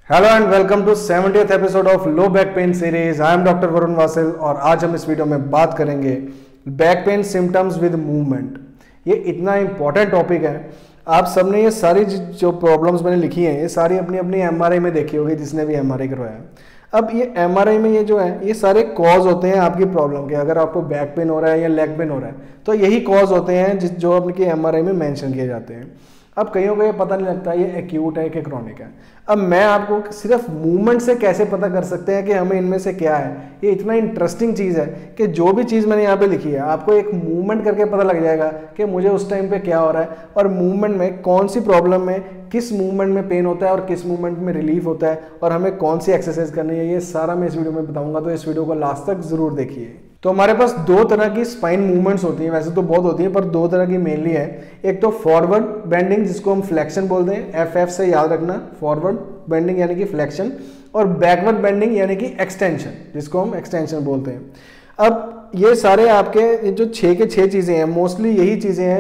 Hello and welcome to 70th episode of low back pain series. I am doctor Varun Vasil और आज हम इस video में बात करेंगे back pain symptoms with movement. ये इतना इंपॉर्टेंट टॉपिक है। आप सबने ये सारी जो प्रॉब्लम्स मैंने लिखी हैं ये सारी अपनी अपनी एमआरआई में देखी होगी, जिसने भी एमआरआई करवाया। अब ये एमआरआई में ये जो है ये सारे कॉज होते हैं आपकी प्रॉब्लम के। अगर आपको बैक पेन हो रहा है या लेग पेन हो रहा है तो यही कॉज होते हैं जो आपकी एमआरआई में मेंशन किए जाते हैं। अब कईयों को ये पता नहीं लगता ये एक्यूट है कि क्रॉनिक है। अब मैं आपको सिर्फ मूवमेंट से कैसे पता कर सकते हैं कि हमें इनमें से क्या है, ये इतना इंटरेस्टिंग चीज़ है कि जो भी चीज़ मैंने यहाँ पे लिखी है आपको एक मूवमेंट करके पता लग जाएगा कि मुझे उस टाइम पे क्या हो रहा है और मूवमेंट में कौन सी प्रॉब्लम में किस मूवमेंट में पेन होता है और किस मूवमेंट में रिलीफ होता है और हमें कौन सी एक्सरसाइज करनी है। ये सारा मैं इस वीडियो में बताऊंगा, तो इस वीडियो को लास्ट तक जरूर देखिए। तो हमारे पास दो तरह की स्पाइन मूवमेंट्स होती हैं, वैसे तो बहुत होती हैं पर दो तरह की मेनली है। एक तो फॉरवर्ड बेंडिंग जिसको हम फ्लेक्शन बोलते हैं, एफ से याद रखना, फॉरवर्ड बेंडिंग यानी कि फ्लेक्शन, और बैकवर्ड बेंडिंग यानी कि एक्सटेंशन जिसको हम एक्सटेंशन बोलते हैं। अब ये सारे आपके जो 6 के 6 चीज़ें हैं, मोस्टली यही चीज़ें हैं,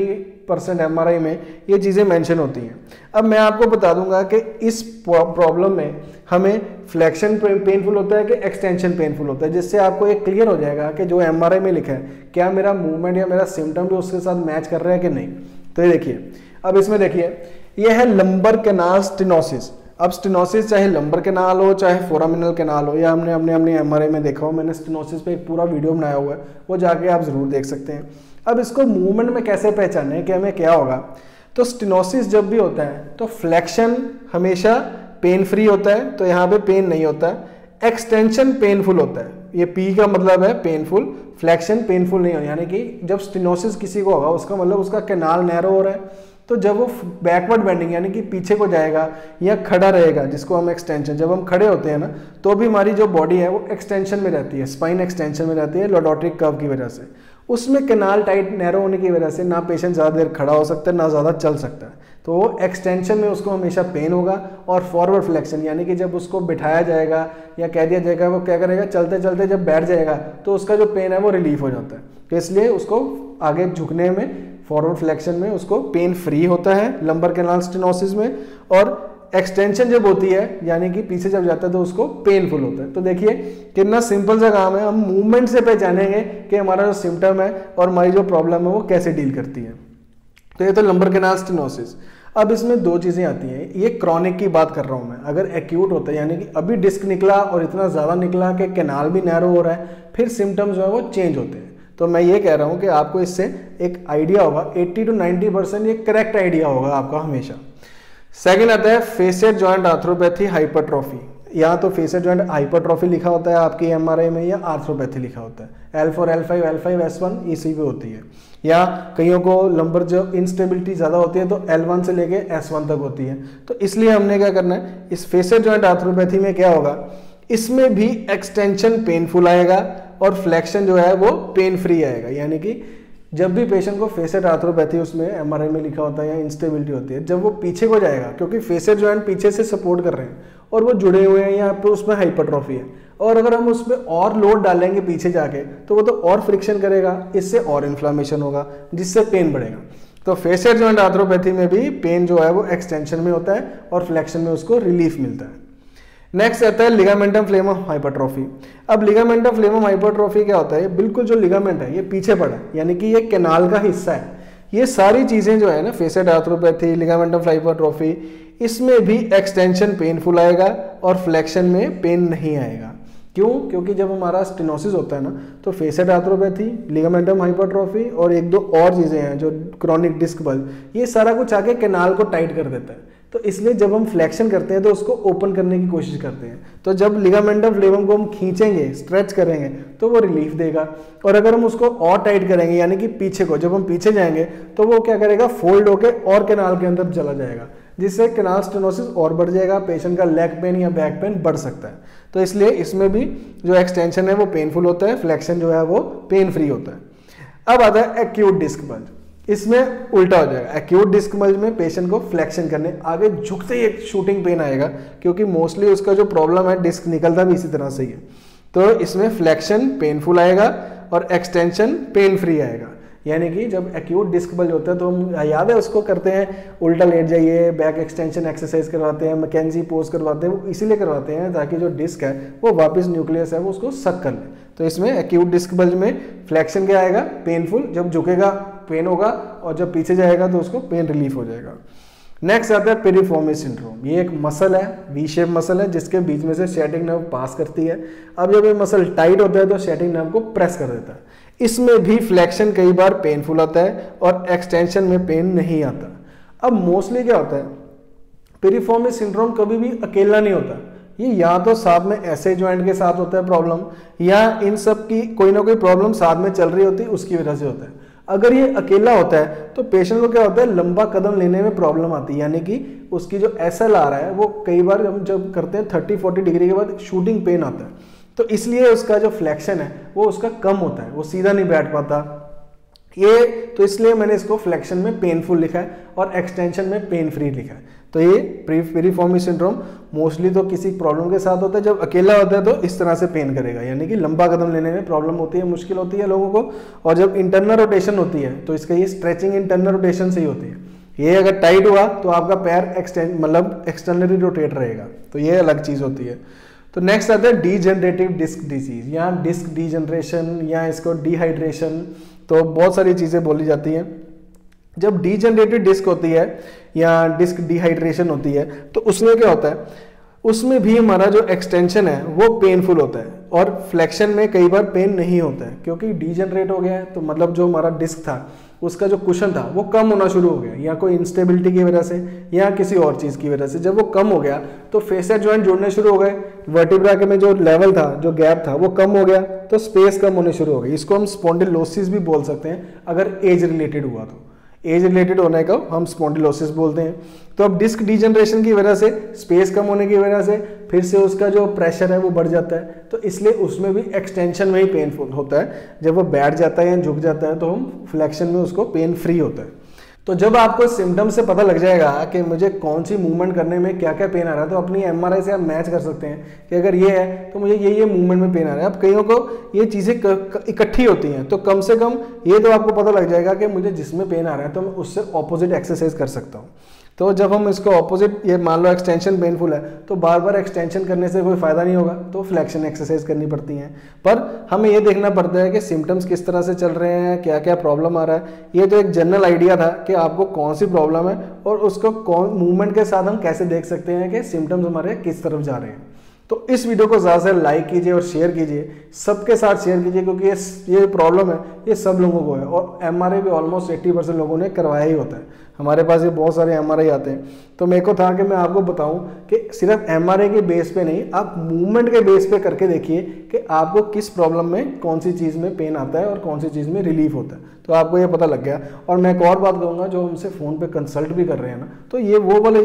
90% एमआरआई में ये चीज़ें मेंशन होती हैं। अब मैं आपको बता दूंगा कि इस प्रॉब्लम में हमें फ्लेक्शन पेनफुल होता है कि एक्सटेंशन पेनफुल होता है, जिससे आपको एक क्लियर हो जाएगा कि जो एमआरआई में लिखा है क्या मेरा मूवमेंट या मेरा सिम्टम भी उसके साथ मैच कर रहा है कि नहीं। तो ये देखिए, अब इसमें देखिए ये है लंबर कैनाल स्टेनोसिस। अब स्टेनोसिस चाहे लंबर कैनाल हो चाहे फोरामिनल कैनाल हो, या हमने अपने एमआरआई में देखा हो, मैंने स्टेनोसिस पे एक पूरा वीडियो बनाया हुआ है, वो जाके आप जरूर देख सकते हैं। अब इसको मूवमेंट में कैसे पहचाने कि हमें क्या होगा, तो स्टेनोसिस जब भी होता है तो फ्लेक्शन हमेशा पेन फ्री होता है, तो यहाँ पे पेन नहीं होता है। एक्सटेंशन पेनफुल होता है, ये पी का मतलब है पेनफुल, फ्लेक्शन पेनफुल नहीं हो। यानी कि जब स्टेनोसिस किसी को होगा उसका मतलब उसका कैनाल नैरो हो रहा है, तो जब वो बैकवर्ड बेंडिंग यानी कि पीछे को जाएगा या खड़ा रहेगा जिसको हम एक्सटेंशन, जब हम खड़े होते हैं ना तो भी हमारी जो बॉडी है वो एक्सटेंशन में रहती है, स्पाइन एक्सटेंशन में रहती है लॉर्डोटिक कर्व की वजह से। उसमें कैनाल टाइट नैरो होने की वजह से ना पेशेंट ज़्यादा देर खड़ा हो सकता है ना ज़्यादा चल सकता है, तो वो एक्सटेंशन में उसको हमेशा पेन होगा। और फॉरवर्ड फ्लेक्शन यानी कि जब उसको बिठाया जाएगा या कह दिया जाएगा वो क्या करेगा, चलते चलते जब बैठ जाएगा तो उसका जो पेन है वो रिलीफ हो जाता है, तो इसलिए उसको आगे झुकने में फॉरवर्ड फ्लेक्शन में उसको पेन फ्री होता है लंबर कैनाल स्टेनोसिस में। और एक्सटेंशन जब होती है यानी कि पीछे जब जाता है तो उसको पेनफुल होता है। तो देखिए कितना सिंपल सा काम है, हम मूवमेंट से पहचानेंगे कि हमारा जो सिम्टम है और हमारी जो प्रॉब्लम है वो कैसे डील करती है। तो ये तो लंबर कैनाल स्टेनोसिस। अब इसमें दो चीज़ें आती हैं, ये क्रॉनिक की बात कर रहा हूँ मैं। अगर एक्यूट होता है यानी कि अभी डिस्क निकला और इतना ज़्यादा निकला कि कैनाल भी नैरो हो रहा है, फिर सिम्टम्स जो है वो चेंज होते हैं। तो मैं ये कह रहा हूँ कि आपको इससे एक आइडिया होगा, 80 to 90% ये करेक्ट आइडिया होगा आपका हमेशा। सेकंड आता है फेसेट जॉइंट आर्थ्रोपैथी हाइपरट्रॉफी। यहाँ तो फेसेट जॉइंट हाइपरट्रॉफी लिखा होता है आपकी एमआरआई में, या आर्थ्रोपैथी लिखा होता है। L4 L5 L5 S1 इसी पे होती है। या कईयों को लंबर जो इंस्टेबिलिटी ज़्यादा होती है तो L1 से लेके S1 तक होती है। तो इसलिए हमने क्या करना है, इस फेसेट जॉइंट आर्थ्रोपैथी में क्या होगा, इसमें भी एक्सटेंशन पेनफुल आएगा और फ्लेक्शन जो है वो पेन फ्री आएगा। यानी कि जब भी पेशेंट को फेसेट आर्थ्रोपैथी उसमें एमआरआई में लिखा होता है या इंस्टेबिलिटी होती है, जब वो पीछे को जाएगा क्योंकि फेसेट जॉइंट पीछे से सपोर्ट कर रहे हैं और वो जुड़े हुए हैं, या पे उसमें हाइपरट्रॉफी है, और अगर हम उसमें और लोड डालेंगे पीछे जाके तो वो तो और फ्रिक्शन करेगा, इससे और इन्फ्लामेशन होगा जिससे पेन बढ़ेगा। तो फेसेट जॉइंट आर्थ्रोपैथी में भी पेन जो है वो एक्सटेंशन में होता है और फ्लेक्शन में उसको रिलीफ मिलता है। नेक्स्ट आता है लिगामेंटम फ्लेवम हाइपरट्रॉफी। अब लिगामेंटम फ्लेवम हाइपरट्रॉफी क्या होता है, बिल्कुल जो लिगामेंट है ये पीछे पड़ा है यानी कि ये कैनाल का हिस्सा है। ये सारी चीजें जो है ना, फेसेट आर्थ्रोपैथी, लिगामेंटम हाइपरट्रॉफी, इसमें भी एक्सटेंशन पेनफुल आएगा और फ्लेक्शन में पेन नहीं आएगा। क्यों? क्योंकि जब हमारा स्टेनोसिस होता है ना तो फेसेट आर्थ्रोपैथी, लिगामेंटम हाइपरट्रॉफी और एक दो और चीजें हैं जो क्रॉनिक डिस्क बल्ज, ये सारा कुछ आके कैनाल को टाइट कर देता है। तो इसलिए जब हम फ्लेक्शन करते हैं तो उसको ओपन करने की कोशिश करते हैं। तो जब लिगामेंटम फ्लेवम को हम खींचेंगे, स्ट्रेच करेंगे तो वो रिलीफ देगा। और अगर हम उसको और टाइट करेंगे यानी कि पीछे को, जब हम पीछे जाएंगे तो वो क्या करेगा, फोल्ड होके और कैनाल के अंदर चला जाएगा, जिससे कैनाल स्टेनोसिस और बढ़ जाएगा, पेशेंट का लेग पेन या बैक पेन बढ़ सकता है। तो इसलिए इसमें भी जो एक्सटेंशन है वो पेनफुल होता है, फ्लेक्शन जो है वो पेन फ्री होता है। अब आता है एक्यूट डिस्क बल्ज। इसमें उल्टा हो जाएगा, एक्यूट डिस्क बल्ज में पेशेंट को फ्लेक्शन करने आगे झुकते ही एक शूटिंग पेन आएगा, क्योंकि मोस्टली उसका जो प्रॉब्लम है डिस्क निकलता भी इसी तरह से ही है। तो इसमें फ्लेक्शन पेनफुल आएगा और एक्सटेंशन पेन फ्री आएगा। यानी कि जब एक्यूट डिस्क बल्ज होता है तो हम याद है उसको करते हैं, उल्टा लेट जाइए, बैक एक्सटेंशन एक्सरसाइज करवाते हैं, मैकेंजी पोज करवाते हैं, वो इसीलिए करवाते हैं ताकि जो डिस्क है वो वापस न्यूक्लियस है वो उसको सक कर ले। तो इसमें एक्यूट डिस्क बल्ज में फ्लेक्शन क्या आएगा, पेनफुल, जब झुकेगा पेन होगा और जब पीछे जाएगा तो उसको पेन रिलीफ हो जाएगा। नेक्स्ट आता है पिरिफॉर्मिस सिंड्रोम। ये एक मसल है, वी शेप मसल है जिसके बीच में से सैटिक नर्व पास करती है। अब जब ये मसल टाइट होता है तो सैटिक नर्व को प्रेस कर देता है। इसमें भी फ्लेक्शन कई बार पेनफुल आता है और एक्सटेंशन में पेन नहीं आता। अब मोस्टली क्या होता है, पिरिफॉर्मिस सिंड्रोम कभी भी अकेला नहीं होता, ये या तो साथ में ऐसे ज्वाइंट के साथ होता है प्रॉब्लम, या इन सब की कोई ना कोई प्रॉब्लम साथ में चल रही होती है उसकी वजह से होता है। अगर ये अकेला होता है तो पेशेंट को क्या होता है, लंबा कदम लेने में प्रॉब्लम आती है, यानी कि उसकी जो एसएल आ रहा है वो कई बार हम जब करते हैं 30-40 डिग्री के बाद शूटिंग पेन आता है, तो इसलिए उसका जो फ्लेक्शन है वो उसका कम होता है, वो सीधा नहीं बैठ पाता ये, तो इसलिए मैंने इसको फ्लेक्शन में पेनफुल लिखा है और एक्सटेंशन में पेन फ्री लिखा है। तो ये पिरिफॉर्मिस सिंड्रोम मोस्टली तो किसी प्रॉब्लम के साथ होता है, जब अकेला होता है तो इस तरह से पेन करेगा, यानी कि लंबा कदम लेने में प्रॉब्लम होती है, मुश्किल होती है लोगों को। और जब इंटरनल रोटेशन होती है तो इसका ये स्ट्रेचिंग इंटरनल रोटेशन से ही होती है, ये अगर टाइट हुआ तो आपका पैर मतलब एक्सटर्नली रोटेट रहेगा, तो ये अलग चीज होती है। तो नेक्स्ट आता है डीजेनरेटिव डिस्क डिजीज या डिस्क डीजनरेशन या इसको डिहाइड्रेशन, तो बहुत सारी चीजें बोली जाती हैं। जब डीजेनरेटिव डिस्क होती है या डिस्क डिहाइड्रेशन होती है तो उसमें क्या होता है, उसमें भी हमारा जो एक्सटेंशन है वो पेनफुल होता है और फ्लेक्शन में कई बार पेन नहीं होता है, क्योंकि डीजेनरेट हो गया है तो मतलब जो हमारा डिस्क था उसका जो कुशन था वो कम होना शुरू हो गया, या कोई इंस्टेबिलिटी की वजह से या किसी और चीज़ की वजह से। जब वो कम हो गया तो फेसेट जॉइंट जुड़ने शुरू हो गए, वर्टिब्रा के में जो लेवल था, जो गैप था वो कम हो गया, तो स्पेस कम होने शुरू हो गई। इसको हम स्पॉन्डिलोसिस भी बोल सकते हैं अगर एज रिलेटेड हुआ तो, एज रिलेटेड होने का हम स्पॉन्डिलोसिस बोलते हैं। तो अब डिस्क डीजनरेशन की वजह से, स्पेस कम होने की वजह से फिर से उसका जो प्रेशर है वो बढ़ जाता है, तो इसलिए उसमें भी एक्सटेंशन में ही पेनफुल होता है। जब वो बैठ जाता है या झुक जाता है तो हम फ्लेक्शन में उसको पेन फ्री होता है। तो जब आपको सिम्टम से पता लग जाएगा कि मुझे कौन सी मूवमेंट करने में क्या क्या पेन आ रहा है, तो अपनी एमआरआई से आप मैच कर सकते हैं कि अगर ये है तो मुझे ये मूवमेंट में पेन आ रहा है। अब कईयों को ये चीज़ें इकट्ठी होती हैं, तो कम से कम ये तो आपको पता लग जाएगा कि मुझे जिसमें पेन आ रहा है तो मैं उससे ऑपोजिट एक्सरसाइज कर सकता हूँ। तो जब हम इसको ऑपोजिट, ये मान लो एक्सटेंशन पेनफुल है तो बार बार एक्सटेंशन करने से कोई फायदा नहीं होगा, तो फ्लेक्शन एक्सरसाइज करनी पड़ती हैं। पर हमें ये देखना पड़ता है कि सिम्टम्स किस तरह से चल रहे हैं, क्या क्या प्रॉब्लम आ रहा है। ये तो एक जनरल आइडिया था कि आपको कौन सी प्रॉब्लम है और उसको कौन मूवमेंट के साथ हम कैसे देख सकते हैं कि सिम्टम्स हमारे किस तरफ जा रहे हैं। तो इस वीडियो को ज़्यादा से लाइक कीजिए और शेयर कीजिए, सबके साथ शेयर कीजिए, क्योंकि ये प्रॉब्लम है ये सब लोगों को है और एमआरआई भी ऑलमोस्ट 80% लोगों ने करवाया ही होता है। हमारे पास ये बहुत सारे एमआरआई आते हैं, तो मेरे को था कि मैं आपको बताऊं कि सिर्फ एमआरआई के बेस पे नहीं, आप मूवमेंट के बेस पे करके देखिए कि आपको किस प्रॉब्लम में कौन सी चीज़ में पेन आता है और कौन सी चीज़ में रिलीफ होता है, तो आपको ये पता लग गया। और मैं एक और बात कहूँगा, जो हमसे फ़ोन पे कंसल्ट भी कर रहे हैं ना, तो ये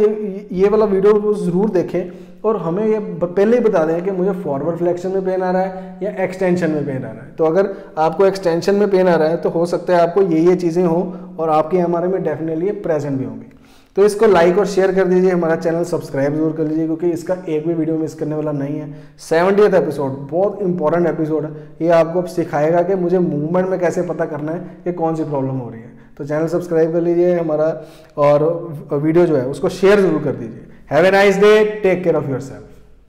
वाला वीडियो ज़रूर देखें और हमें ये पहले ही बता दें कि मुझे फॉरवर्ड फ्लेक्शन में पेन आ रहा है या एक्सटेंशन में पेन आ रहा है। तो अगर आपको एक्सटेंशन में पेन आ रहा है तो हो सकता है आपको ये चीज़ें हों और आपकी एमआरआई में डेफिनेटली प्रेजेंट भी होंगी। तो इसको लाइक और शेयर कर दीजिए, हमारा चैनल सब्सक्राइब जरूर कर लीजिए, क्योंकि इसका एक भी वीडियो मिस करने वाला नहीं है। 70th एपिसोड बहुत इंपॉर्टेंट एपिसोड है, ये आपको सिखाएगा कि मुझे मूवमेंट में कैसे पता करना है कि कौन सी प्रॉब्लम हो रही है। तो चैनल सब्सक्राइब कर लीजिए हमारा, और वीडियो जो है उसको शेयर जरूर कर दीजिए। Have a nice day, take care of yourself.